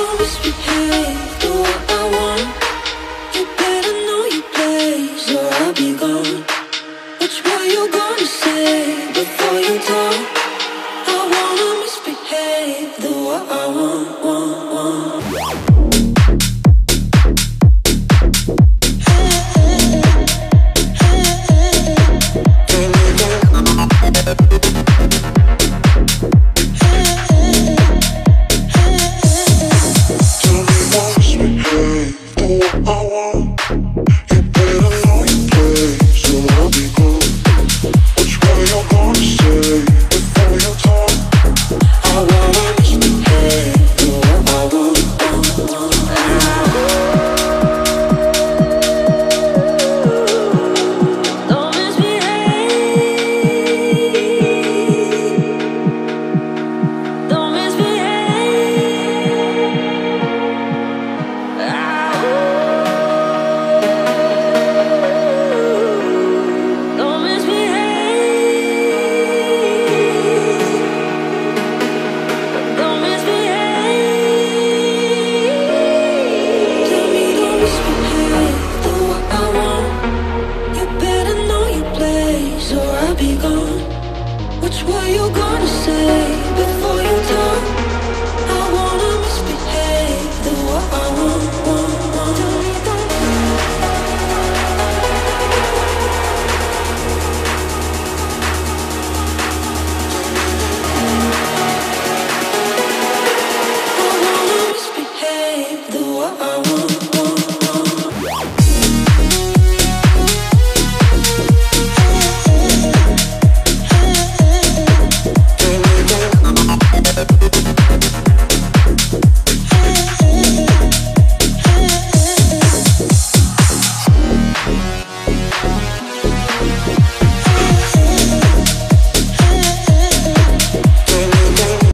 go misbehave, do what I want. You better know your place or I'll be gone. Watch what you gonna say before you talk. I wanna misbehave, do what I want.